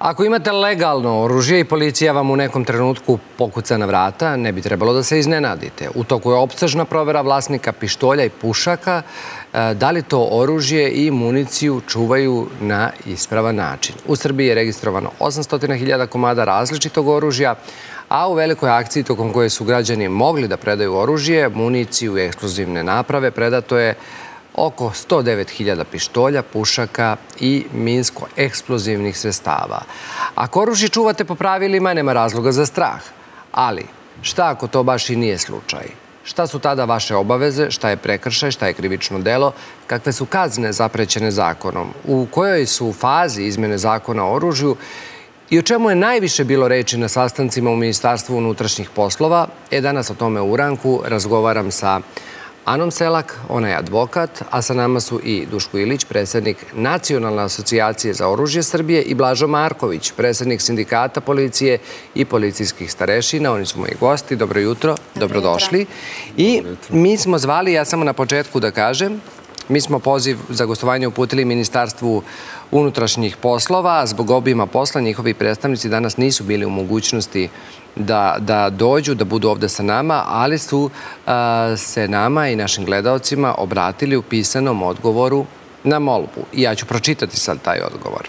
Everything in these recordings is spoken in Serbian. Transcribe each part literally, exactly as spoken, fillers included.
Ako imate legalno oružje i policija vam u nekom trenutku pokuca na vrata, ne bi trebalo da se iznenadite. U toku je opsežna provera vlasnika pištolja i pušaka, da li to oružje i municiju čuvaju na ispravan način. U Srbiji je registrovano osamsto hiljada komada različitog oružja, a u velikoj akciji tokom koje su građani mogli da predaju oružje, municiju i eksplozivne naprave, predato je oko sto devet hiljada pištolja, pušaka i minsko-eksplozivnih sredstava. Ako oružje čuvate po pravilima, nema razloga za strah. Ali, šta ako to baš i nije slučaj? Šta su tada vaše obaveze, šta je prekršaj, šta je krivično delo, kakve su kazne zaprećene zakonom, u kojoj su fazi izmene zakona o oružju i o čemu je najviše bilo reči na sastancima u Ministarstvu unutrašnjih poslova? E, danas o tome u Uranku razgovaram sa Anom Selak, ona je advokat, a sa nama su i Duško Ilić, predsjednik Nacionalne asocijacije za oružje Srbije, i Blažo Marković, predsjednik Sindikata policije i policijskih starešina. Oni su moji gosti. Dobro jutro, dobrodošli. I mi smo zvali, ja samo na početku da kažem, mi smo poziv za gostovanje uputili Ministarstvu unutrašnjih poslova, a zbog obima posla njihovi predstavnici danas nisu bili u mogućnosti da dođu, da budu ovde sa nama, ali su se nama i našim gledaocima obratili u pisanom odgovoru na molbu. I ja ću pročitati sad taj odgovor.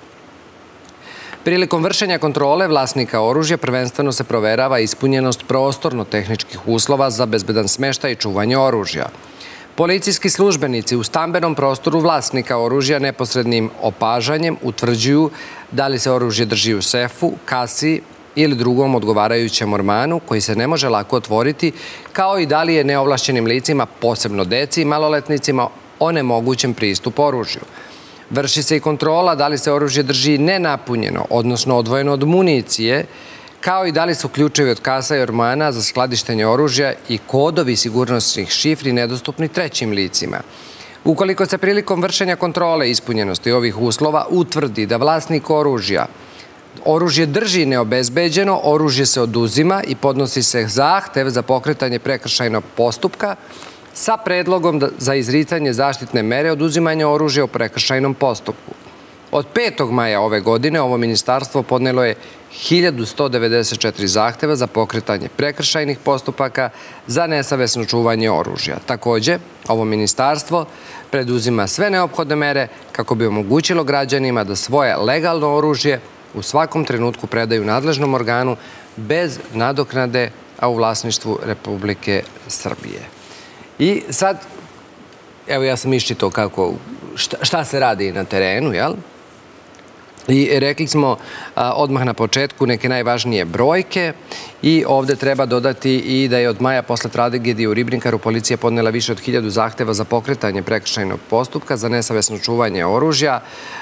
Prilikom vršenja kontrole vlasnika oružja prvenstveno se proverava ispunjenost prostorno-tehničkih uslova za bezbedan smeštaj i čuvanje oružja. Policijski službenici u stambenom prostoru vlasnika oružja neposrednim opažanjem utvrđuju da li se oružje drži u sefu, kasi ili drugom odgovarajućem ormanu koji se ne može lako otvoriti, kao i da li je neovlašćenim licima, posebno deci i maloletnicima, onemogućen pristup oružju. Vrši se i kontrola da li se oružje drži nenapunjeno, odnosno odvojeno od municije, kao i da li su ključevi od kasa i ormana za skladištenje oružja i kodovi sigurnosnih šifri nedostupni trećim licima. Ukoliko se prilikom vršenja kontrole ispunjenosti ovih uslova utvrdi da vlasnik oružja oružje drži neobezbeđeno, oružje se oduzima i podnosi se zahtev za pokretanje prekršajnog postupka sa predlogom za izricanje zaštitne mere oduzimanja oružja u prekršajnom postupku. Od petog maja ove godine ovo ministarstvo podnelo je hiljadu sto devedeset četiri zahteva za pokretanje prekršajnih postupaka za nesavesno čuvanje oružja. Također, ovo ministarstvo preduzima sve neophodne mere kako bi omogućilo građanima da svoje legalno oružje u svakom trenutku predaju nadležnom organu bez nadoknade, a u vlasništvu Republike Srbije. I sad, evo ja sam iščitao kako, šta se radi na terenu, jel? I rekli smo odmah na početku neke najvažnije brojke i ovde treba dodati i da je od maja posle tragedije u Ribnikaru policija podnela više od hiljadu zahteva za pokretanje prekršajnog postupka za nesavesno čuvanje oružja.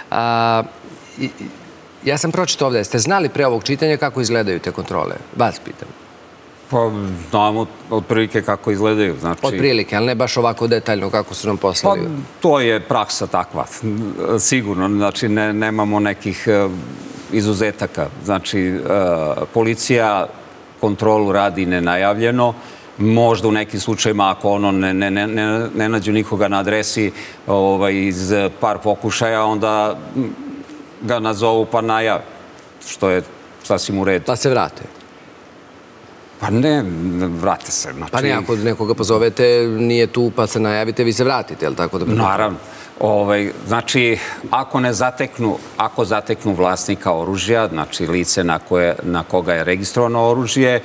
Ja sam pročitao ovde, jeste znali pre ovog čitanja kako izgledaju te kontrole? Vas pitam. Pa znamo otprilike kako izgledaju. Otprilike, ali ne baš ovako detaljno kako su nam poslali. Pa to je praksa takva, sigurno. Znači, nemamo nekih izuzetaka. Znači, policija kontrolu radi nenajavljeno. Možda u nekim slučajima, ako ono ne nađu nikoga na adresi iz par pokušaja, onda ga nazovu pa najave, što je sasvim u redu. Pa se vrate? Pa ne, vrate se. Pa ne, ako nekoga pozovete, nije tu pa se najavite, vi se vratite, je li tako da... Naravno. Znači, ako ne zateknu, ako zateknu vlasnika oružja, znači lice na koga je registrovano oružje,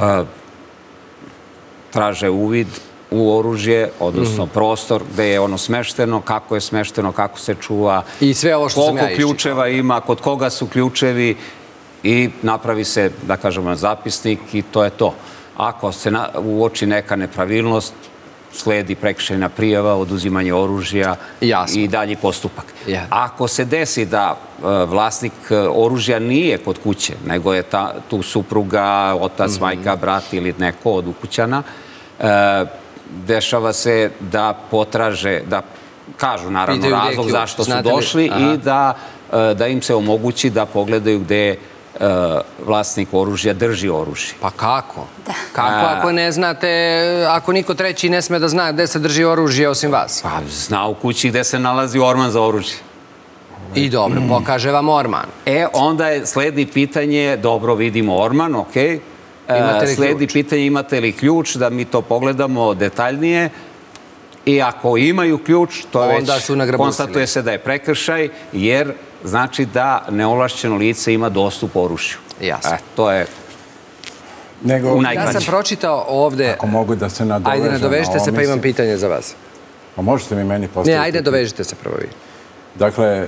traže uvid u oružje, odnosno prostor gde je ono smešteno, kako je smešteno, kako se čuva, koliko ključeva ima, kod koga su ključevi i napravi se, da kažemo, zapisnik i to je to. Ako se uoči neka nepravilnost, sledi prekršajna prijava, oduzimanje oružja i dalji postupak. Ako se desi da vlasnik oružja nije kod kuće, nego je tu supruga, otac, majka, brat ili neko od ukućana, dešava se da potraže, da kažu naravno razlog zašto su došli i da im se omogući da pogledaju gde vlasnik oružja drži oružje. Pa kako? Kako ako ne znate, ako niko treći ne sme da zna gde se drži oružje osim vas? Pa zna u kući gde se nalazi orman za oružje. I dobro, pokaže vam orman. E, onda je sledi pitanje, dobro, vidimo orman, okej. Sledi pitanje imate li ključ, da mi to pogledamo detaljnije. I ako imaju ključ, to već konstatuje se da je prekršaj, jer znači da neovlašćeno lice ima dostup oružju. Jasno. To je u najkraće. Ja sam pročitao ovde... Ako mogu da se nadovežem... Ajde, nadovežite se, pa imam pitanje za vas. A možete mi meni postaviti? Ne, ajde, dovežite se prvo vi. Dakle,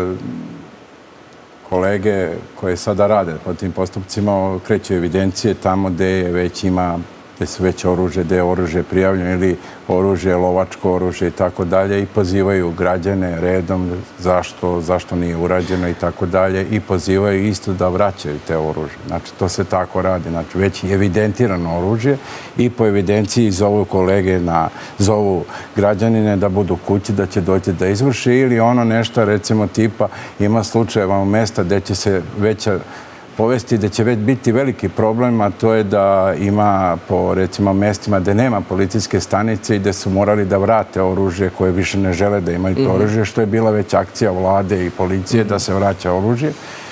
kolege koje sada rade po tim postupcima kreću evidencije tamo gde već ima, gde su već oružje, gde je oružje prijavljeno ili oružje, lovačko oružje i tako dalje i pozivaju građane redom zašto, zašto nije urađeno i tako dalje i pozivaju isto da vraćaju te oružje. Znači, to se tako radi. Znači, već je evidentirano oružje i po evidenciji zovu kolege, na, zovu građanine da budu kući, da će doći da izvrši ili ono nešto, recimo, tipa ima slučajeva u mesta gde će se veća povesti da će već biti veliki problem, a to je da ima po, recimo, mestima gde nema policijske stanice i gde su morali da vrate oružje koje više ne žele da imaju to oružje, što je bila već akcija vlade i policije da se vraća oružje.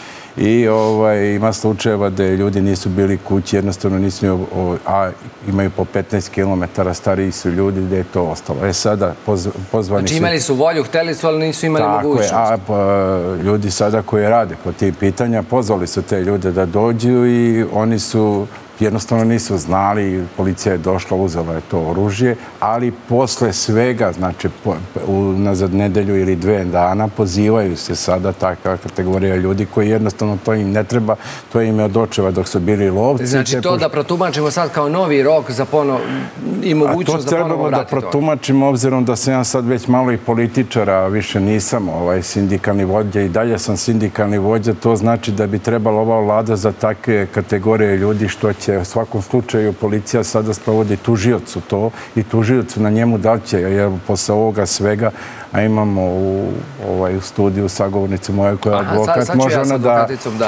I ima slučajeva gde ljudi nisu bili kući, jednostavno nisu, a imaju po petnaest kilometara, stariji su ljudi, gde je to ostalo. E sada, pozvani su... Znači imali su volju, hteli su, ali nisu imali mogućnost. Tako je, a ljudi sada koji rade po tih pitanja, pozvali su te ljude da dođu i oni su... Jednostavno nisu znali, policija je došla, uzela je to oružje, ali posle svega, znači nazad nedelju ili dve dana, pozivaju se sada takva kategorija ljudi koji jednostavno to im ne treba, to im je od očeva dok su bili lovci. Znači to da protumačimo sad kao novi rok za ponovo i mogućnost da ponovo vratiti to? Da protumačimo, obzirom da sam ja sad već malo i političara, više nisam sindikalni vođa i dalje sam sindikalni vođa, to znači da bi trebala ova vlada za takve kategorije ljudi što će u svakom slučaju policija sada sprovodi tužiocu to i tužiocu na njemu da li će, jer posle ovoga svega, a imamo u studiju sagovornicu moje koja je advokat, može ona da...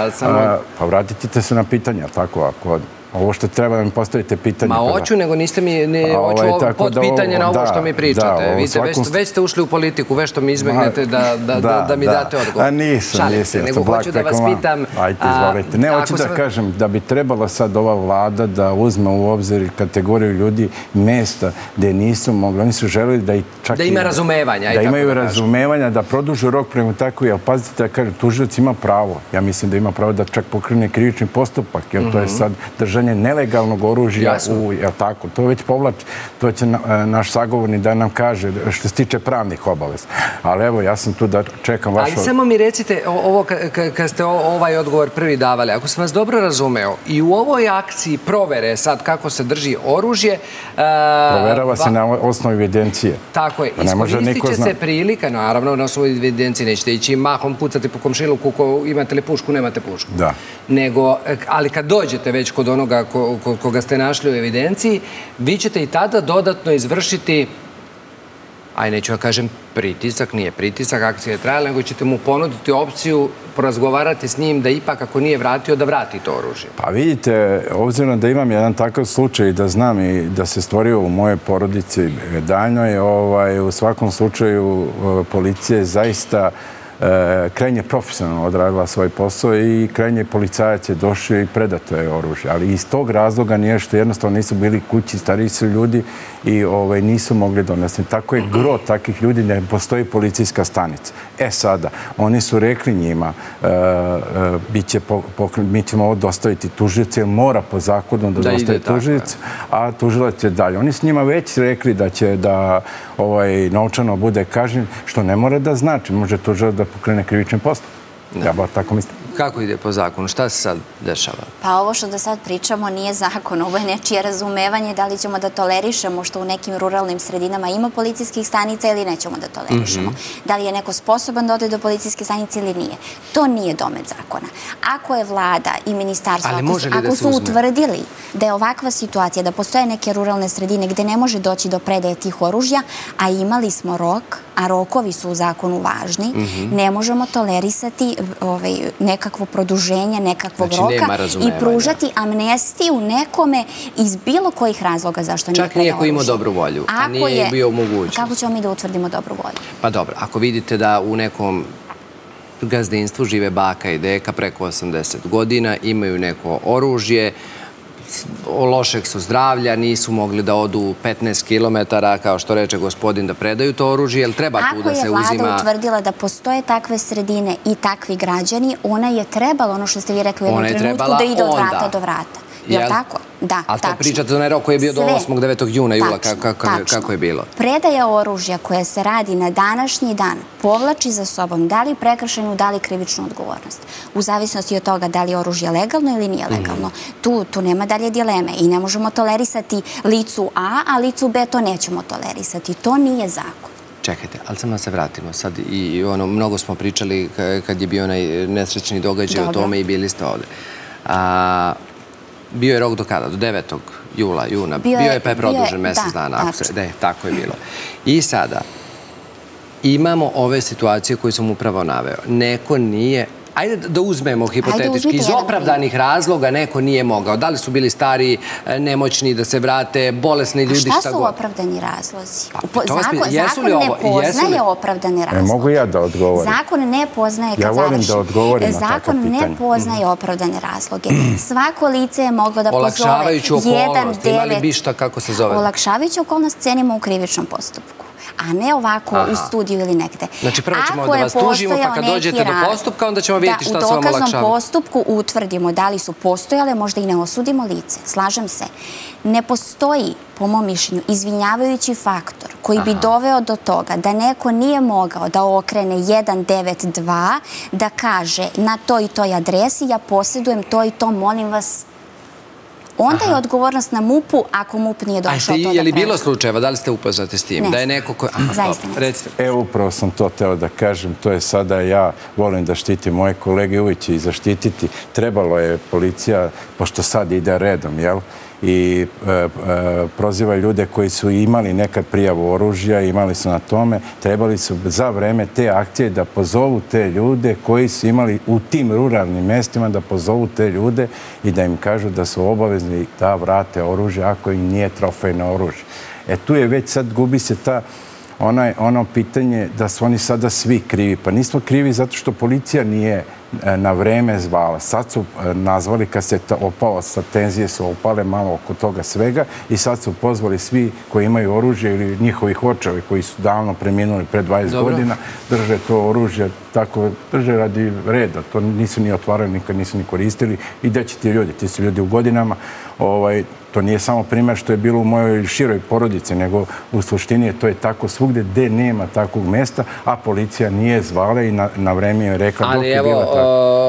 Pa vratit ćete se na pitanja, tako, ako... Ovo što treba da mi postavite pitanje. Ma hoću, nego niste mi... Hoću pod pitanje na ovo što mi pričate. Već ste ušli u politiku, već što mi izbegnete da mi date odgovor. A nisam, nisam. Nego hoću da vas pitam... Ajde, izvolite. Ne, hoću da kažem da bi trebala sad ova vlada da uzme u obzir kategoriju ljudi mesta gde nisu mogli. Oni su želeli da i čak... Da ima razumevanja. Da imaju razumevanja, da produžu rok prema tako. Jer pazite da kažem, tužilac ima pravo. Ja mislim da ima pravo da čak pokrene krivični postupak. Jer to je sad držanje nelegalnog oružja, jel tako, to već povlači, to će naš sagovornik da nam kaže što se tiče pravnih obaveza. Ali evo, ja sam tu da čekam vašu... Ali samo mi recite, ovo kad ste ovaj odgovor prvi davali, ako sam vas dobro razumeo, i u ovoj akciji provere sad kako se drži oružje... Proverava se na osnovu evidencije. Tako je, iskoristit će se prilika, naravno, na osnovu evidencije nećete ići mahom pucati po komšiluku, imate li pušku, nemate pušku. Da. Nego, ali kad dođete već kod onoga koga ste našli u evidenciji, vi ćete i tada dodatno izvršiti, aj neću ja kažem pritisak, nije pritisak, akcija je trajala, nego ćete mu ponuditi opciju, porazgovarati s njim da ipak ako nije vratio, da vrati to oružje. Pa vidite, obzirom da imam jedan takav slučaj da znam i da se stvorio u moje porodici daljnoj, u svakom slučaju policija je zaista krajnje profesionalno odradila svoj posao i krajnje policajac je došao i predato je oružje. Ali iz tog razloga nije što jednostavno nisu bili kući, stariji su ljudi i nisu mogli donesti. Tako je gro takvih ljudi, ne postoji policijska stanica. E sada, oni su rekli njima, mi ćemo ovo dostaviti tužioci, jer mora po zakonu da dostavi tužioc, a tužilac je dalje. Oni su njima već rekli da će da novčano bude kažnjen, što ne mora da znači. Može tužilac da pokrene krivični postupak. Ja bar tako mislim. Kako ide po zakonu? Šta se sad dešava? Pa ovo što da sad pričamo nije zakon, ovo je nečije razumevanje, da li ćemo da tolerišemo što u nekim ruralnim sredinama ima policijskih stanica ili nećemo da tolerišemo. Da li je neko sposoban da ode do policijske stanice ili nije. To nije domet zakona. Ako je vlada i ministarstvo, ako su utvrdili da je ovakva situacija, da postoje neke ruralne sredine gde ne može doći do predaje tih oružja, a imali smo rok, a rokovi su u zakonu važni, ne možemo tolerisati nekakvo produženje nekakvog roka i pružati amnestiju nekome iz bilo kojih razloga zašto nije predao oružje. Čak nije ko imao dobru volju, a nije bio mogućnost. Kako ćemo mi da utvrdimo dobru volju? Pa dobro, ako vidite da u nekom gazdinstvu žive baka i deka preko osamdeset godina, imaju neko oružje, lošeg su zdravlja, nisu mogli da odu petnaest kilometara, kao što reče gospodin, da predaju to oružje, jer treba tu da se uzima... Ako je vlada utvrdila da postoje takve sredine i takvi građani, ona je trebala, ono što ste vi rekli u jednom trenutku, da ide od vrata do vrata. Je li tako? Da, tačno. Ali to pričate za onaj rok koji je bio do osmog devetog juna, jula, kako je bilo? Predaja oružja koja se radi na današnji dan povlači za sobom da li prekršajnu, da li krivičnu odgovornost. U zavisnosti od toga da li je oružje legalno ili nije legalno. Tu nema dalje dileme i ne možemo tolerisati licu A, a licu B to nećemo tolerisati. To nije zakon. Čekajte, ali samo da se vratimo sad i ono, mnogo smo pričali kad je bio onaj nesrećni događaj o tome i bili ste ovde. A... Bio je rok do kada? Do devetog jula, juna. Bio je pa je produžen mesec dana. Da, tako je bilo. I sada imamo ove situacije koje sam upravo naveo. Neko nije... Ajde da uzmemo hipotetički, iz opravdanih razloga neko nije mogao. Da li su bili stari, nemoćni da se vrate, bolesni ljudi, šta god? A šta su opravdani razlozi? Zakon ne poznaje opravdane razloge. Mogu ja da odgovorim? Zakon ne poznaje, kad završim, zakon ne poznaje opravdane razloge. Svako lice je moglo da pozove olakšavajuću okolnost, imali bi šta, kako se zove? Olakšavajuću okolnost cenimo u krivičnom postupku, a ne ovako u studiju ili negde. Znači prvo ćemo da vas tužimo, pa kad dođete do postupka, onda ćemo vidjeti šta se vam olakšava. Da u dokaznom postupku utvrdimo da li su postojale, možda i ne osudimo lice. Slažem se. Ne postoji, po mom mišljenju, izvinjavajući faktor koji bi doveo do toga da neko nije mogao da okrene jedan devet dva, da kaže na toj i toj adresi ja posjedujem to i to, molim vas. Onda je odgovornost na MUP-u ako MUP nije došao to da preuzme. Je li bilo slučajeva, da li ste upoznati s tim? Ne, zaista ne. Evo, upravo sam to teo da kažem, to je sada, ja volim da štitim moje kolege, uvijek će i zaštititi. Trebalo je policija, pošto sad ide redom, jel? I prozivaju ljude koji su imali nekad prijavu oružja, imali su na tome, trebali su za vreme te akcije da pozovu te ljude koji su imali u tim ruralnim mestima, da pozovu te ljude i da im kažu da su obavezni da vrate oružje ako im nije trofejno oružje. E tu je već sad, gubi se ta ono pitanje da su oni sada svi krivi. Pa nismo krivi zato što policija nije na vreme zvala. Sad su nazvali, kad se opalo, sa tenzije su opale malo oko toga svega i sad su pozvali svi koji imaju oružje ili njihovih očevi koji su davno preminuli pre dvadeset godina, drže to oružje, tako drže radi reda. To nisu ni otvarali, nikad nisu ni koristili i gde će ti ljudi? Ti su ljudi u godinama. To nije samo primjer što je bilo u mojoj široj porodici, nego u suštini to je tako svugde gde nema takvog mesta, a policija nije zvala i na vreme je rekla dok je bila tako.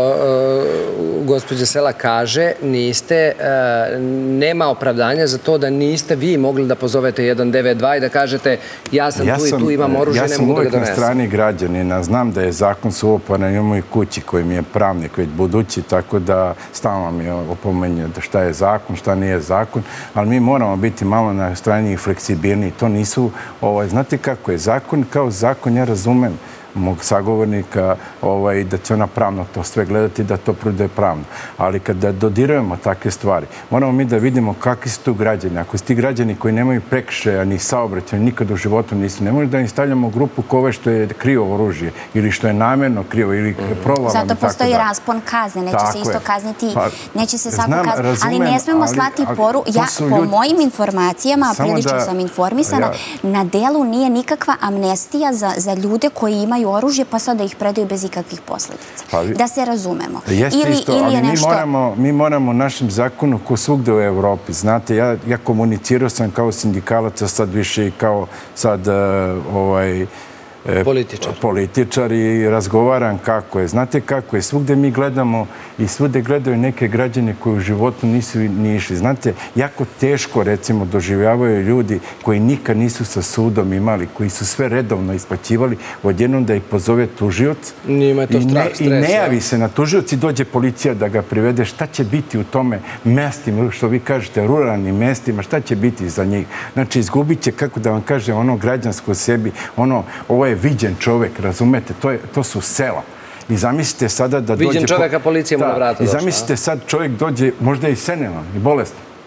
Gospođa Sela kaže, niste, nema opravdanja za to da niste vi mogli da pozovete jedan devet dva i da kažete ja sam tu i tu, imam oružje, ne mogu da ga donesem. Ja sam uvijek na strani građanina, znam da je zakon suvoparan i u mojoj kući koji mi je pravnik već budući, tako da stalno mi opomenju šta je zakon, šta nije zakon, ali mi moramo biti malo na strani i fleksibilni. To nisu, znate kako je, zakon kao zakon, ja razumem mog sagovornika da će ona pravno to sve gledati, da to bude pravno. Ali kada dodirujemo takve stvari, moramo mi da vidimo kakvi su tu građani. Ako su ti građani koji nemaju prekršaja ni saobraćaja, nikad u životu nisu, ne možemo da im stavljamo grupu kove što je krivo oružje ili što je namjerno krivo ili provalom. Zato postoji raspon kazne, neće se isto kazniti, neće se svako kazniti, ali ne smemo slati poru. Ja, po mojim informacijama, prilično sam informisana, na delu nije nikakva amnestija za ljude koji imaju oružje, pa sad da ih predaju bez ikakvih posljedica. Da se razumemo. Jeste isto, ali mi moramo u našem zakonu, ko svugde u Evropi, znate, ja komunicirao sam kao sindikalac, a sad više i kao sad ovaj političar i razgovaram kako je. Znate kako je, svugde mi gledamo i svugde gledaju neke građane koji u životu nisu ni išli. Znate, jako teško, recimo, doživljavaju ljudi koji nikad nisu sa sudom imali, koji su sve redovno isplaćivali, odjednom da ih pozove tužioc i ne javi se na tužioc i dođe policija da ga privede. Šta će biti u tome mestima, što vi kažete, ruralnim mestima, šta će biti za njih? Znači, izgubit će, kako da vam kažem, ono građansko sebi, ono, ovo je viđen čovek, razumete, to su sela. I zamislite sada da dođe... Viđen čoveka policija mu na vrata došla. I zamislite sad čovjek dođe, možda i senema, i bolestan.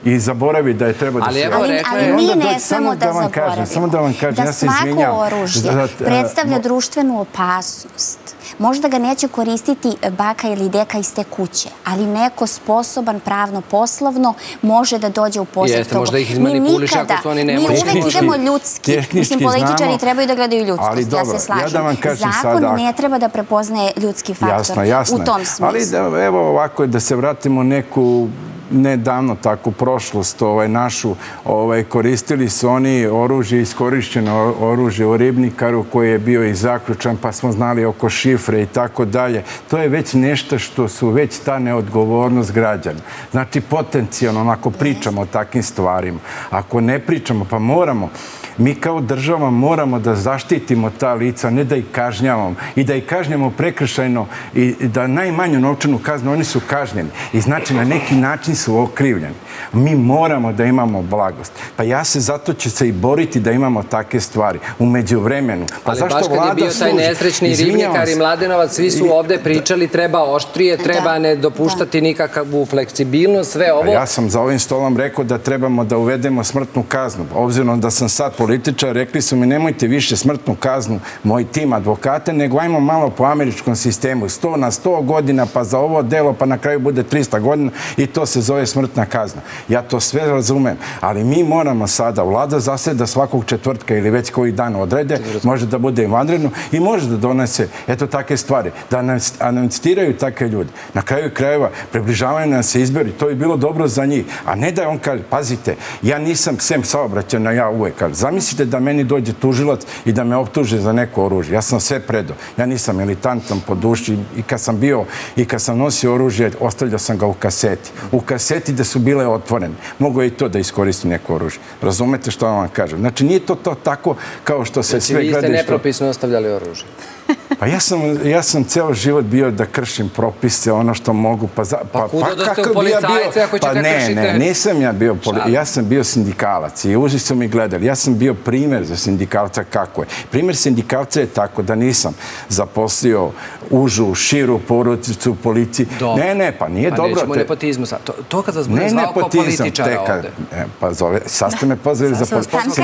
i zaboravi da je treba da se... Ali mi ne smemo da zaboravimo da svako oružje predstavlja društvenu opasnost. Možda ga neće koristiti baka ili deka iz te kuće, ali neko sposoban pravno, poslovno može da dođe u posjed toga. Jeste, možda ih izmanipuliš ako su oni nemoćni. Mi uvek idemo ljudski. Mislim, političari trebaju da gledaju ljudskost. Ja se slažem. Zakon ne treba da prepoznaje ljudski faktor u tom smislu. Ali evo ovako, da se vratimo neku nedavno takvu prošlost našu, koristili su oni oružje, iskorišćeno oružje u Ribnikaru koji je bio i zaključan, pa smo znali oko šifre i tako dalje. To je već nešto što su već ta neodgovornost građana. Znači, potencijalno, ako pričamo o takvim stvarima, ako ne pričamo, pa moramo, mi kao država moramo da zaštitimo ta lica, ne da ih kažnjavamo i da ih kažnjamo prekršajno i da najmanju novčanu kaznu, oni su kažnjeni i znači na neki način su okrivljeni. Mi moramo da imamo blagost. Pa ja se zato ću se i boriti da imamo takve stvari u međuvremenu. Ali baš kad je bio taj nesrećni Ribnikar i Mladenovac, svi su ovde pričali treba oštrije, treba ne dopuštati nikakvu fleksibilnost, sve ovo. Ja sam za ovim stolom rekao da trebamo da uvedemo smrtnu kaznu. Obzirom da sam sad političar, rekli su mi nemojte više smrtnu kaznu, moj tim advokate, nego ajmo malo po američkom sistemu. sto na sto godina, pa za ovo delo, pa na kraju bude trista godina i to se zove smrtna kazna. Ja to sve razumem, ali mi moramo sada, vlada zaseda svakog četvrtka ili već koji dan odrede, može da bude vanredno i može da donese, eto, takve stvari, da amnestiraju takve ljude. Na kraju krajeva približavaju nam se izbori, to je bilo dobro za njih, a ne da on kaže, pazite, ja nisam sem saobraćajna, ja uvek kažem, zamislite da meni dođe tužilac i da me optuže za neko oružje. Ja sam sve predao. Ja nisam militantan po duši i kad sam bio i kad sam nosio oružje, ostavljao sam ga u kaseti. U kaseti da su bile otvorene. Mogu je i to da iskoristim neko oružje. Razumete što vam kažem? Znači, nije to tako kao što se sve gleda. Vi ste nepropisno ostavljali oružje. Pa ja sam ceo život bio da kršim propise, ono što mogu. Pa kuda da ste u policajce ako će ga kršite? Ne, ne, nisam ja bio policajce. Ja sam bio sindikalac i uži su mi gledali. Ja sam bio primer za sindikalca kako je. Primer sindikalca je tako da nisam zaposlio užu, širu porodicu u policiji. Ne, ne, pa nije dobro. Pa nećemo nepotizmu sad. To kad vas bude zvao kao političara ovde. Pa zove, sad ste me pozvali za političara.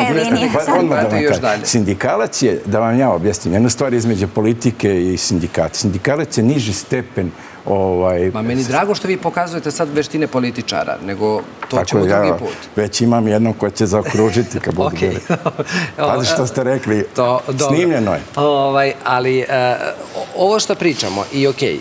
Sindikalac je, da vam ja objasnim, jednu stvar između politike i sindikata. Sindikalac je niži stepen. Ma meni drago što vi pokazujete sad veštine političara, nego to ćemo drugi put. Već imam jednom ko će zaokružiti kad budu bili. Pazi što ste rekli, snimljeno je. Ali ovo što pričamo i okej,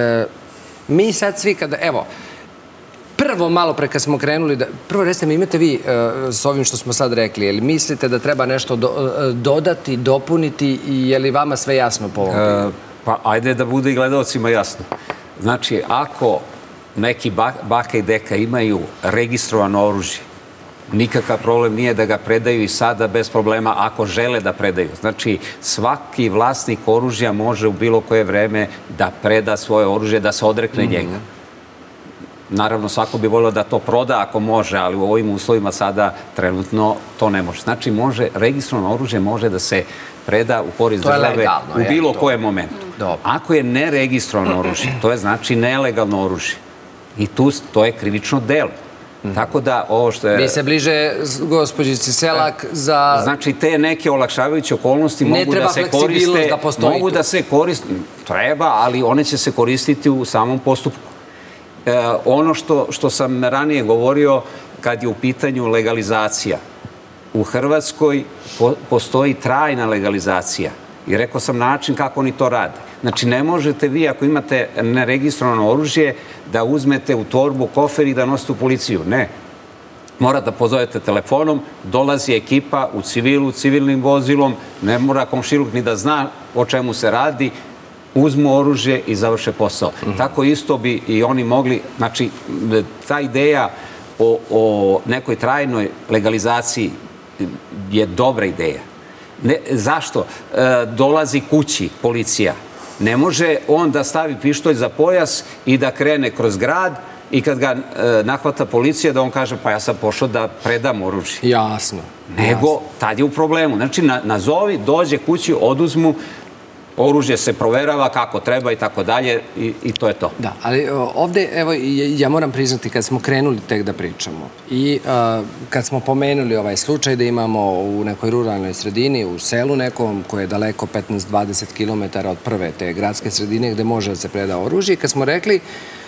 mi sad svi kada, evo, prvo malo pre kad smo krenuli, prvo recite mi, imate vi s ovim što smo sad rekli, je li mislite da treba nešto dodati, dopuniti i je li vama sve jasno po ovom pitanju? Pa ajde da bude i gledalcima jasno. Znači, ako neki baka i deka imaju registrovano oružje, nikakav problem nije da ga predaju i sada bez problema ako žele da predaju. Znači, svaki vlasnik oružja može u bilo koje vreme da preda svoje oružje, da se odrekne njega. Naravno, svako bi volio da to proda ako može, ali u ovim uslovima sada trenutno to ne može. Znači, registrovano oružje može da se preda u korist države u bilo kojem momentu. Ako je neregistrovano oružje, to je znači nelegalno oružje. I tu to je krivično delo. Tako da ovo što je... Vi se bliže gospođici Selak za... Znači, te neke olakšavajuće okolnosti mogu da se koriste... Mogu da se koriste... Treba, ali one će se koristiti u samom postupku. Ono što sam ranije govorio, kad je u pitanju legalizacija, u Hrvatskoj postoji trajna legalizacija. I rekao sam način kako oni to rade. Znači, ne možete vi, ako imate neregistrovano oružje, da uzmete u torbu kofer i da nosite u policiju. Ne. Mora da pozovete telefonom, dolazi ekipa u civilu, civilnim vozilom, ne mora komšiluk ni da zna o čemu se radi, uzmu oružje i završe posao. Tako isto bi i oni mogli, znači, ta ideja o nekoj trajnoj legalizaciji je dobra ideja. Zašto? Dolazi kući policija. Ne može on da stavi pištolj za pojas i da krene kroz grad i kad ga nahvata policija da on kaže pa ja sam pošao da predam oružje. Jasno. Nego, tad je u problemu. Znači, nazovi, dođe kući, oduzmu oružje se proverava kako treba i tako dalje i to je to. Da, ali ovde, evo, ja moram priznati, kad smo krenuli tek da pričamo i kad smo pomenuli ovaj slučaj da imamo u nekoj ruralnoj sredini, u selu nekom koje je daleko petnaest do dvadeset kilometara od prve te gradske sredine gde može da se preda oružje, kad smo rekli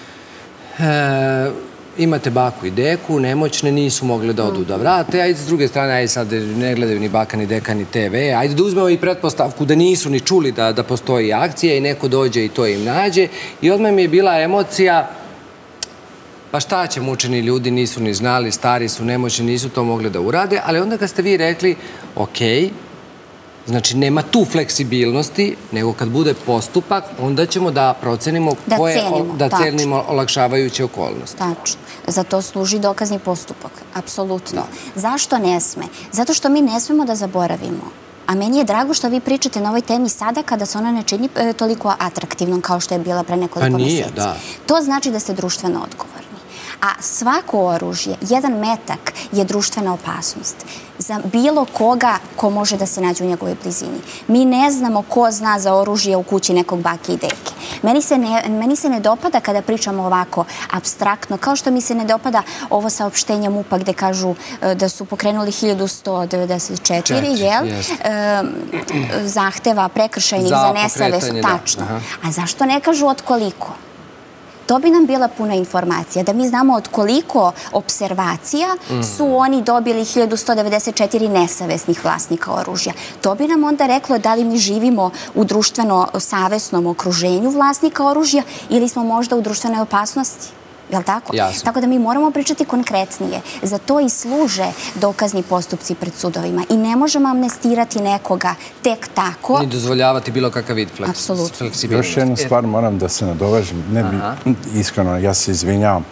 imate baku i deku, nemoćne, nisu mogli da odu da vrate, ajde s druge strane, ajde sad ne gledaju ni baka, ni deka, ni te ve, ajde da uzmemo i pretpostavku da nisu ni čuli da postoji akcija i neko dođe i to im nađe i odmah mi je bila emocija, pa šta će, mučeni ljudi nisu ni znali, stari su, nemoćni, nisu to mogli da urade, ali onda kad ste vi rekli, okej, znači, nema tu fleksibilnosti, nego kad bude postupak, onda ćemo da procenimo koje da cenimo olakšavajuće okolnosti. Tačno. Za to služi dokazni postupak. Apsolutno. Zašto ne sme? Zato što mi ne smemo da zaboravimo. A meni je drago što vi pričate na ovoj temi sada kada se ona ne čini toliko atraktivnom kao što je bila pre nekoliko mjeseci. To znači da ste društveno odgovorni. A svako oružje, jedan metak je društvena opasnost za bilo koga ko može da se nađe u njegovoj blizini. Mi ne znamo ko zna za oružje u kući nekog bake i deke. Meni se ne dopada kada pričamo ovako apstraktno, kao što mi se ne dopada ovo saopštenje MUP-a gde kažu da su pokrenuli hiljadu sto devedeset četiri zahteva prekršajnih za nesavest. Tačno. A zašto ne kažu od koliko? To bi nam bila puna informacija, da mi znamo od koliko observacija su oni dobili hiljadu sto devedeset četiri nesavesnih vlasnika oružja. To bi nam onda reklo da li mi živimo u društveno savesnom okruženju vlasnika oružja ili smo možda u društvenoj opasnosti. Jel' tako? Tako da mi moramo pričati konkretnije. Za to i služe dokazni postupci pred sudovima. I ne možemo amnestirati nekoga tek tako. Ni dozvoljavati bilo kakav vid fleksibilnosti. Još jednu stvar moram da se nadovežem. Ne bi, iskreno, ja se izvinjavam.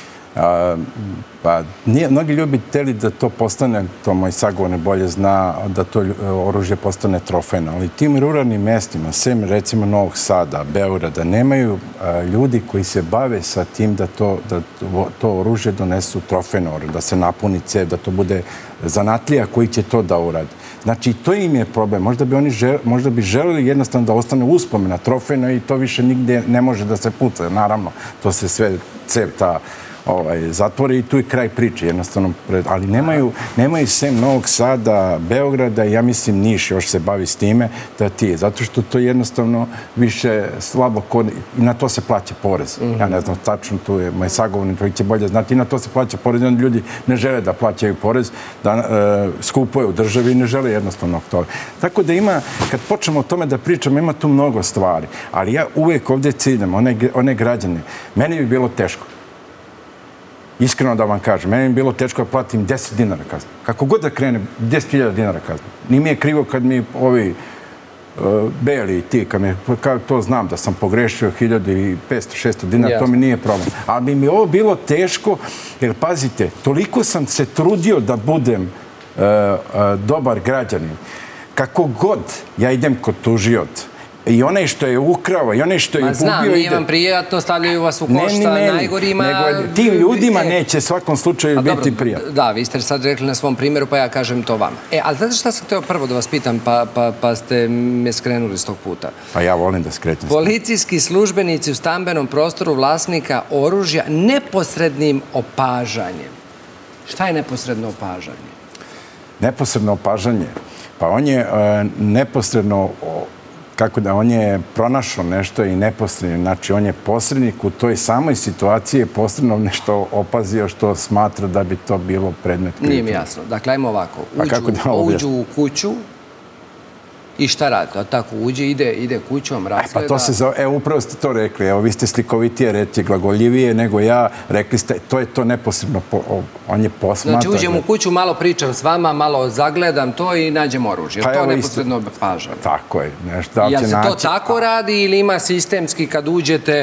Pa, mnogi ljudi hteli da to postane, to moj sagovornik bolje zna, da to oružje postane trofejno. Ali tim ruralnim mestima, sem recimo Novog Sada, Beograda, nemaju ljudi koji se bave sa tim da to oružje donesu trofejno, da se napuni cev, da to bude zanatlija koji će to da uradi. Znači, to im je problem. Možda bi želeli jednostavno da ostane uspomena trofejno i to više nigde ne može da se puca. Naravno, to se sve cev ta zatvori i tu je kraj priče, jednostavno, ali nemaju sem Novog Sada, Beograda, ja mislim Niš još se bavi s time, da ti je, zato što to jednostavno više slabo kod, i na to se plaća porez. Ja ne znam, tačno tu je moj sagovornik koji će bolje znati, i na to se plaća porez, i onda ljudi ne žele da plaćaju porez, da skupo je u državi i ne žele jednostavno toga. Tako da ima, kad počnemo o tome da pričamo, ima tu mnogo stvari, ali ja uvijek ovdje ciljam one građane, meni bi bilo teško. Iskreno da vam kažem, meni je bilo teško da platim deset dinara kaznu. Kako god da krene, deset hiljada dinara kaznu. Nije mi je krivo kad mi ovi beli ti, kad to znam da sam pogrešio hiljadu petsto šesto dinara, to mi nije problem. Ali bi mi ovo bilo teško, jer pazite, toliko sam se trudio da budem dobar građanin. Kako god ja idem kod tužioca, i onaj što je ukrao, i onaj što je gubio... Ma znam, nije vam prijatno, stavljaju vas u košta, najgorima... Tim ljudima neće svakom slučaju biti prijatno. Da, vi ste sad rekli na svom primjeru, pa ja kažem to vama. E, ali znate šta sam htio prvo da vas pitam, pa ste me skrenuli s tog puta? Pa ja volim da skrećem. Policijski službenici u stambenom prostoru vlasnika oružja neposrednim opažanjem. Šta je neposredno opažanje? Neposredno opažanje? Pa on je neposredno... Kako da, on je pronašao nešto i neposredno, znači on je posrednik u toj samoj situaciji, je posredno nešto opazio što smatra da bi to bilo predmet kritika. Nije mi jasno. Dakle, ajmo ovako. Uđu u kuću i šta radi? Tako, uđe, ide kućom, rasgleda... Pa to se zove, evo, upravo ste to rekli, evo, vi ste slikovitije, reći, glagoljivije nego ja, rekli ste, to je to neposredno, on je posmatra... Znači, uđem u kuću, malo pričam s vama, malo zagledam to i nađem oružje. To je neposredno opažanje. Tako je, nešto. Jel se to tako radi ili ima sistemski kad uđete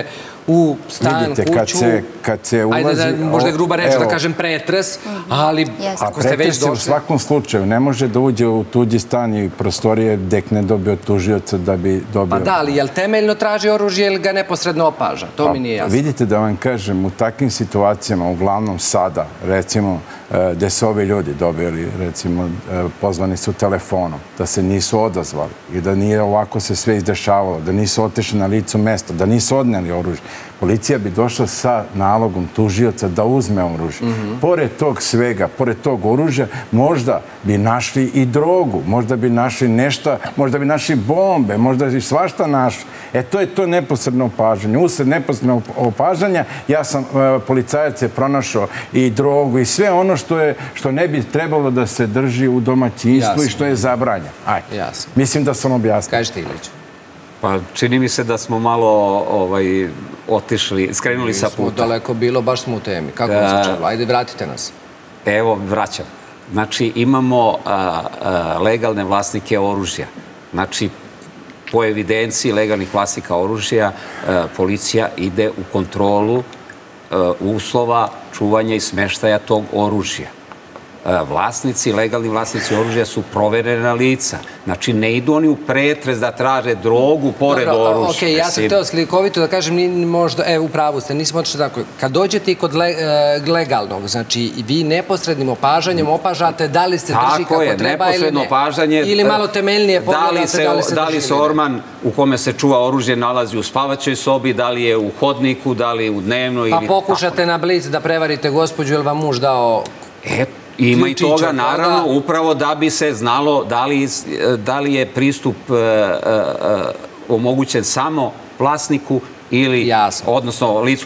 u stan, kuću. Kad se ulazi... Ajde, možda je gruba reč da kažem pretres, ali ako ste već došli... A pretres je u svakom slučaju. Ne može da uđe u tuđi stan i prostorije dek ne dobije od tužioca da bi dobio... Pa da, ali je li temeljno traži oružje ili ga neposredno opaža? To mi nije jasno. Vidite da vam kažem, u takvim situacijama, uglavnom sada, recimo, gde su ovi ljudi dobili, recimo, pozvani su telefonom, da se nisu odazvali i da nije ovako se sve izdešavalo, da nisu otišli na licu mesta, da nisu odneli oružje. Policija bi došla sa nalogom tužioca da uzme oružje. Pored tog svega, pored tog oružja, možda bi našli i drogu, možda bi našli nešto, možda bi našli bombe, možda bi svašta našli. E, to je to neposredno opažanje. Usled neposrednog opažanja, ja sam, policajac je pronašao i drogu i sve ono što ne bi trebalo da se drži u domaćinstvu i što je zabranjeno. Ajde. Mislim da sam objasnio. Kažete, Ilić. Pa čini mi se da smo malo otišli, skrenuli sa puta. Nismo daleko bilo, baš smo u temi. Kako vas čelo? Ajde, vratite nas. Evo, vraćam. Znači, imamo legalne vlasnike oružja. Znači, po evidenciji legalnih vlasnika oružja, policija ide u kontrolu uslova čuvanja i smeštaja tog oružja. Vlasnici, legalni vlasnici oružja su proverena lica. Znači, ne idu oni u pretres da traže drogu pored oružja. Ok, ja sam htio slikovito da kažem, možda, evo, u pravu ste, nismo otišli tako. Kad dođete i kod legalnog, znači, vi neposrednim opažanjem opažate da li se drži kako treba ili ne. Ili malo temeljnije pogledate da li se drži ili ne. Da li se orman u kome se čuva oružje nalazi u spavaćoj sobi, da li je u hodniku, da li je u dnevnoj. Pa pokušate na blic da prevarite gospođu ili vam muž dao... Ima i toga, naravno, upravo da bi se znalo da li je pristup omogućen samo vlasniku ili, odnosno licu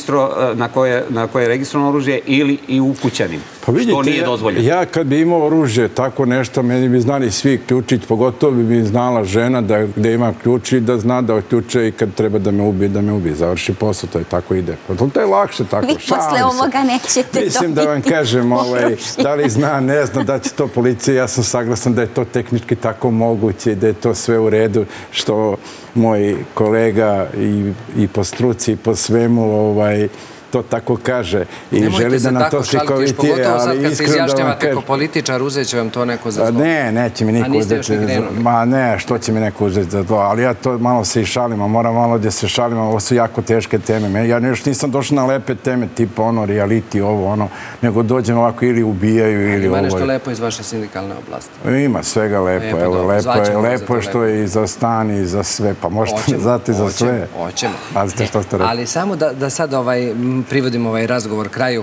na koje je registrovano oružje ili i ukućanim, što nije dozvoljeno. Ja kad bi imao oružje, tako nešto, meni bi znali svi ključić, pogotovo bi mi znala žena gde ima ključi, da zna da ključe i kad treba da me ubije, da me ubije. Završi posao, to je tako ide. To je lakše tako. Vi posle ovoga nećete dobiti. Mislim da vam kažem, da li zna, ne zna da će to policija, ja sam saglasan da je to tehnički tako moguće, da je to sve u redu, što moj kolega i po struci i po svemu to tako kaže i želi da nam to slikovitije. Pogotovo sad kad se izjašnjavate kao političar, uzet će vam to neko za zlo. Ne, neće mi niko uzeti. Ma ne, što će mi neko uzeti za zlo, ali ja to malo se i šalim, moram malo da se šalim, ovo su jako teške teme. Ja još nisam došao na lepe teme, tipa ono, reality, ovo, ono, nego dođem ovako ili ubijaju ili ovo. Ima nešto lepo iz vaše sindikalne oblasti? Ima svega lepo, evo, lepo je što je i za stan i za sve, pa možete znati za sve. Hoćemo, hoćemo. Ali samo da sad ovaj privodimo ovaj razgovor kraju.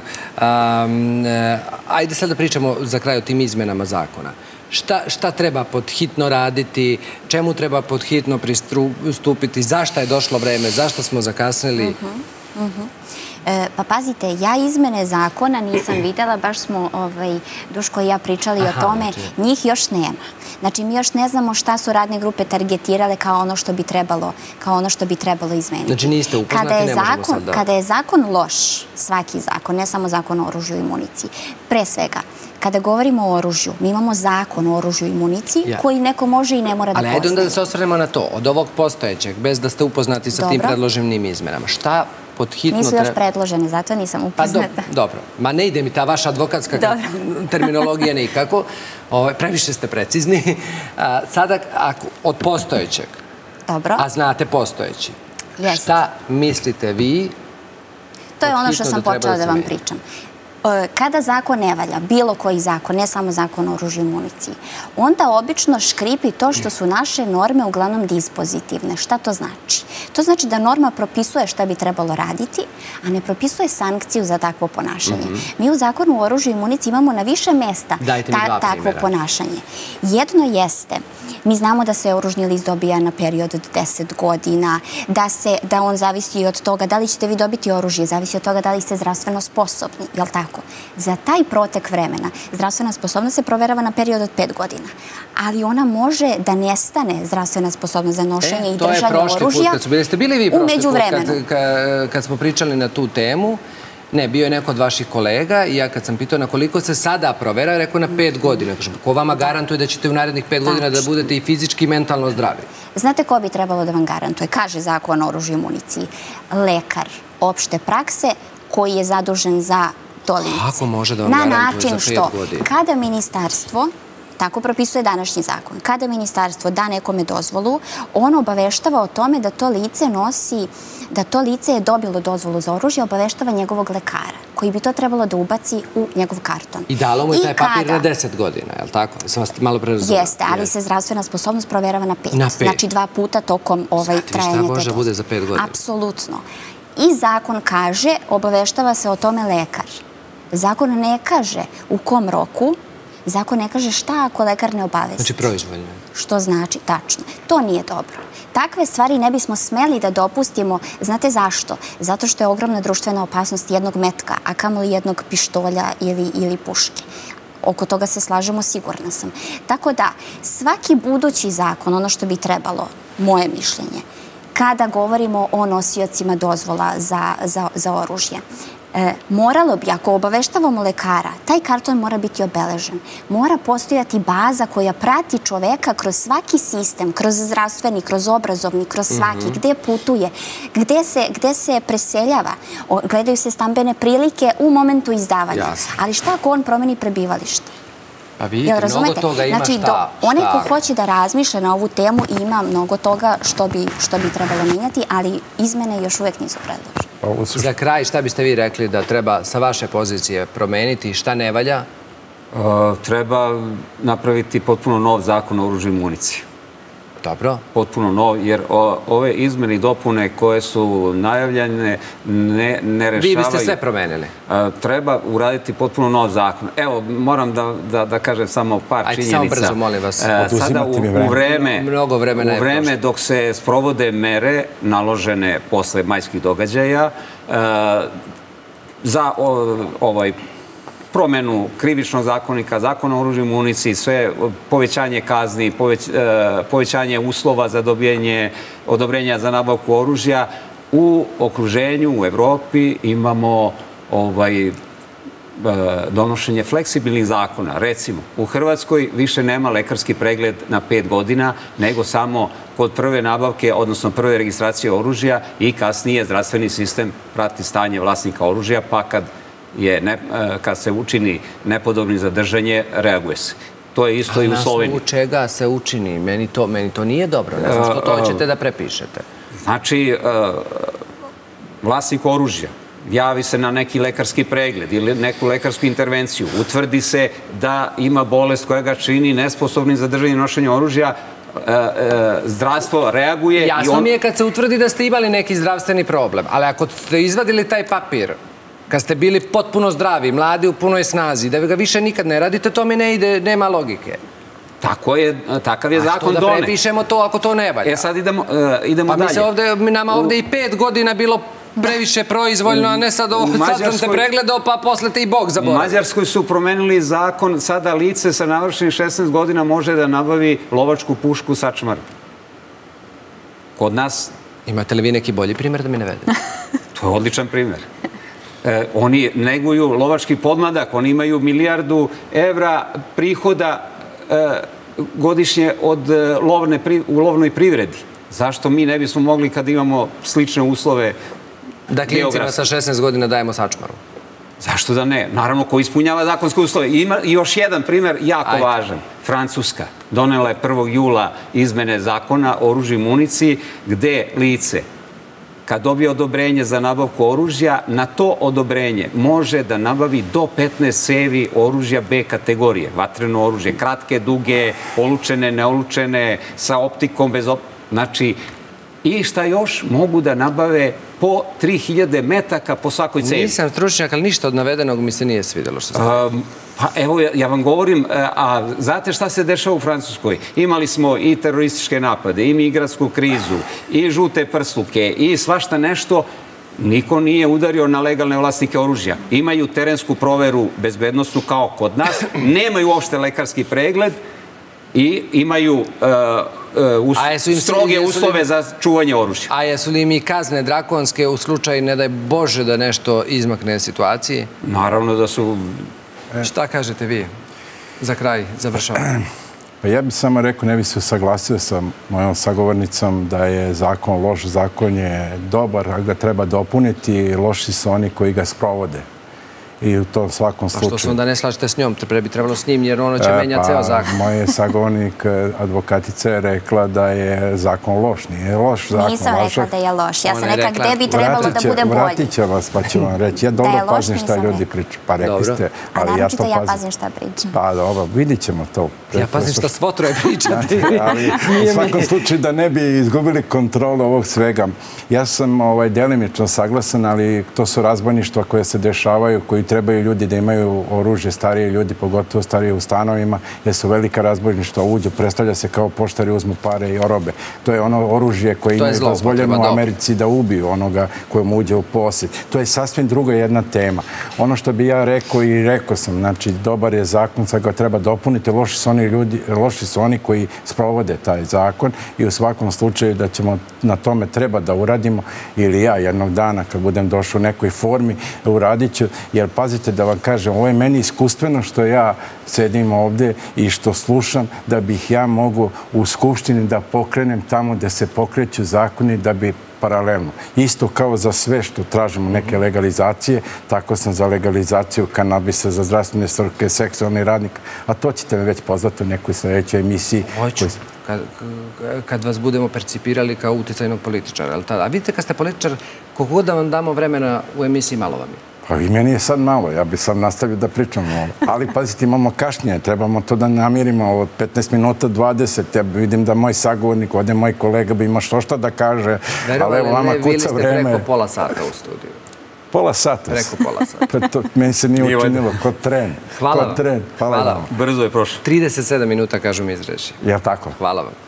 Ajde sad da pričamo za kraj o tim izmenama zakona. Šta treba podhitno raditi, čemu treba podhitno pristupiti, zašto je došlo vreme, zašto smo zakasnili? Pa pazite, ja izmene zakona nisam videla, baš smo Duško i ja pričali o tome, njih još nema. Znači, mi još ne znamo šta su radne grupe targetirale kao ono što bi trebalo, kao ono što bi trebalo izmeniti. Znači, niste upoznati, ne možemo sad da... Kada je zakon loš, svaki zakon, ne samo zakon o oružju i municiji, pre svega, kada govorimo o oružju, mi imamo zakon o oružju i municiji koji neko može i ne mora da postoji. Ali ajde onda da se osvrnemo na to, od ovog postojećeg, bez da ste upoznati sa tim predloženim izmenama. Šta podhitno... Nisu još predložene, zato nisam upoznata. Dobro, ma ne ide mi ta vaša advokatska terminologija nikako. Previše ste precizni. Sada, od postojećeg, a znate postojeći, šta mislite vi? To je ono što sam počela da vam pričam. Kada zakon ne valja, bilo koji zakon, ne samo zakon o oružju i municiji, onda obično škripi to što su naše norme uglavnom dispozitivne. Šta to znači? To znači da norma propisuje šta bi trebalo raditi, a ne propisuje sankciju za takvo ponašanje. Mi u zakonu o oružju i municiji imamo na više mesta takvo ponašanje. Jedno jeste, mi znamo da se oružni list dobija na period od deset godina, da on zavisi od toga da li ćete vi dobiti oružje, zavisi od toga da li ste zdravstveno sposobni, je li tako? Za taj protek vremena zdravstvena sposobnost se proverava na period od pet godina, ali ona može da nestane zdravstvena sposobnost za nošenje i držanje oružja umeđu vremenu. Ste bili vi prošli put kad smo pričali na tu temu Ne, bio je neko od vaših kolega i ja kad sam pitao na koliko se sada provera, rekao na pet godina. Ko vama garantuje da ćete u narednih pet godina da budete i fizički i mentalno zdravi? Znate ko bi trebalo da vam garantuje? Kaže Zakon o oružju i municiji. Lekar opšte prakse koji je zadužen za to lice. Kako može da vam garantuje za pet godina? Na način što kada ministarstvo, tako propisuje današnji zakon, kada ministarstvo da nekome dozvolu, on obaveštava o tome da to lice nosi, da to lice je dobilo dozvolu za oružje, obaveštava njegovog lekara, koji bi to trebalo da ubaci u njegov karton. I dalo mu je taj papir na deset godina, je li tako? Sam vas malo pre razumela. Jeste, ali se zdravstvena sposobnost proverava na pet. Znači dva puta tokom trajanja te dozvole. Šta može da bude za pet godina? Apsolutno. I zakon kaže, obaveštava se o tome lekar. Zakon ne kaže u kom roku, zakon ne kaže šta ako lekar ne obavesti. Znači proizvoljno. Što znači, tačno. To nije dobro. Takve stvari ne bismo smeli da dopustimo. Znate zašto? Zato što je ogromna društvena opasnost jednog metka, a kamoli jednog pištolja ili puške. Oko toga se slažemo, sigurna sam. Tako da, svaki budući zakon, ono što bi trebalo, moje mišljenje, kada govorimo o nosiocima dozvola za oružje, moralo bi, ako obaveštavamo lekara, taj karton mora biti obeležen. Mora postojati baza koja prati čoveka kroz svaki sistem, kroz zdravstveni, kroz obrazovni, kroz svaki, gde putuje, gde se preseljava. Gledaju se stambene prilike u momentu izdavanja. Ali šta ako on promeni prebivalište? Pa vidite, mnogo toga ima šta. Znači, onaj ko hoće da razmišlja na ovu temu ima mnogo toga što bi trebalo menjati, ali izmene još uvek nisu predložene. Za kraj, šta biste vi rekli da treba sa vaše pozicije promeniti? Šta ne valja? Treba napraviti potpuno nov zakon o oružju i municiji. Dobro. Potpuno nov, jer ove izmene i dopune koje su najavljene ne rešavaju... Vi biste sve promenili. Treba uraditi potpuno nov zakon. Evo, moram da kažem samo par činjenica. Ajde, samo brzo, molim vas. Sada u vreme dok se sprovode mere naložene posle majskih događaja za ovaj promenu krivičnog zakonika, zakona o oružju i municiji, sve povećanje kazni, povećanje uslova za dobijenje odobrenja za nabavku oružja. U okruženju, u Evropi imamo donošenje fleksibilnih zakona. Recimo, u Hrvatskoj više nema lekarski pregled na pet godina, nego samo kod prve nabavke, odnosno prve registracije oružja i kasnije zdravstveni sistem prati stanje vlasnika oružja, pa kad kad se učini nepodobni za držanje, reaguje se. To je isto i u Sloveniji. A na osnovu čega se učini? Meni to nije dobro. Ne znam što to hoćete da prepišete. Znači, vlasnik oružja javi se na neki lekarski pregled ili neku lekarsku intervenciju, utvrdi se da ima bolest koja ga čini nesposobnim za držanje i nošenje oružja, zdravstvo reaguje. Jasno mi je kad se utvrdi da ste imali neki zdravstveni problem, ali ako ste izvadili taj papir, kad ste bili potpuno zdravi, mladi u punoj snazi, da ga više nikad ne radite, to mi ne ide, nema logike. Tako je, takav je zakon donet. A što da prepišemo to ako to ne valja? E sad idemo dalje. Pa nama ovde i pet godina bilo previše proizvoljno, a ne sad ovo, sad sam te pregledao, pa posle te i Bog zaboravio. U Mađarskoj su promenili zakon, sada lice sa navršenih šesnaest godina može da nabavi lovačku pušku sačmar. Kod nas... Imate li vi neki bolji primjer da mi navedete? To je odličan primjer. Oni neguju lovački podmladak, oni imaju milijardu evra prihoda godišnje u lovnoj privredi. Zašto mi ne bismo mogli kad imamo slične uslove da klincima sa šesnaest godina dajemo sačmaru? Zašto da ne? Naravno, ko ispunjava zakonske uslove. I još jedan primjer jako važan. Francuska donela je prvog jula izmene zakona o oružju i municiji gde lice kad dobije odobrenje za nabavku oružja, na to odobrenje može da nabavi do petnaest cevi oružja B kategorije. Vatreno oružje, kratke, duge, olučene, neolučene, sa optikom, bez optike. Znači, i šta još mogu da nabave po tri hiljade metaka po svakoj cevi. Nisam stručnjak, ali ništa od navedenog mi se nije svidjelo što ste. Pa evo, ja vam govorim, a znate šta se dešava u Francuskoj? Imali smo i terorističke napade, i migratsku krizu, i žute prsluke, i svašta nešto. Niko nije udario na legalne vlasnike oružja. Imaju terensku proveru bezbednostnu kao kod nas, nemaju uopšte lekarski pregled i imaju stroge uslove za čuvanje oružja. A jesu li mi kazne drakonske u slučaju, ne daj Bože, da nešto izmakne situaciji? Naravno da su... Šta kažete vi? Za kraj, završavam. Pa ja bih samo rekao, ne bih se usaglasio sa mojom sagovornicom da je zakon loš, zakon je dobar, a ga treba dopuniti, loši su oni koji ga sprovode. I u tom svakom slučaju... Pa što se onda ne slažete s njom? Pre bi trebalo s njim, jer ono će menjati ceo zakon. Moj sagovornik, advokatica, je rekla da je zakon loš. Nije loš zakon. Nisam rekla da je loš. Ja sam rekla gde bi trebalo da bude bolji. Vratit će vas, pa ću vam reći. Ja dobro pazim šta ljudi pričaju. Pa rekli ste... A naročito ja pazim šta pričam. Pa dobro, vidit ćemo to. Ja pazim šta svo troje pričati. Ali u svakom slučaju da ne bi izgubili kontrolu ovog svega. Ja sam delimično saglasan, ali to su razbojništva koje se dešavaju, koji trebaju ljudi da imaju oružje, stariji ljudi, pogotovo stariji u stanovima, jer su velika razbojništva uđu, predstavlja se kao poštari uzmu pare i orobe. To je ono oružje koje imaju dozvoljeno u Americi da ubiju onoga kojem uđe u posjed. To je sasvim druga jedna tema. Ono što bi ja rekao i rekao sam, znači, dobar je zakon, sad ga treba dopuniti, loši su oni ljudi, loši su oni koji sprovode taj zakon i u svakom slučaju da ćemo na tome treba da uradimo, ili ja jednog dana kad budem došao u nekoj formi uradit ću, jer pazite da vam kažem, ovo je meni iskustveno što ja sedim ovde i što slušam da bih ja mogu u Skupštini da pokrenem tamo gde se pokreću zakoni da bi paralelno. Isto kao za sve što tražimo neke legalizacije, tako sam za legalizaciju kanabisa, za zdravstvene svrhe, seksualni radnik, a to ćete me već pozvati u nekoj sljedećoj emisiji. Hoću, kad vas budemo percipirali kao uticajnog političara. A vidite, kad ste političar, koliko god da vam damo vremena u emisiji, malo vam je. Pa i meni je sad malo, ja bih sad nastavio da pričam ovo. Ali pazite, imamo kašnje, trebamo to da namirimo od petnaest minuta, dvadeset. Ja vidim da moj sagovornik, ovdje moj kolega bi ima što šta da kaže, ali evo vama kuca vreme. Bili ste preko pola sata u studiju. Pola sata? Preko pola sata. To meni se nije učinilo, kod tren. Hvala vam. Hvala vam. Brzo je prošlo. trideset sedam minuta, kažu mi iz režije. Ja tako? Hvala vam.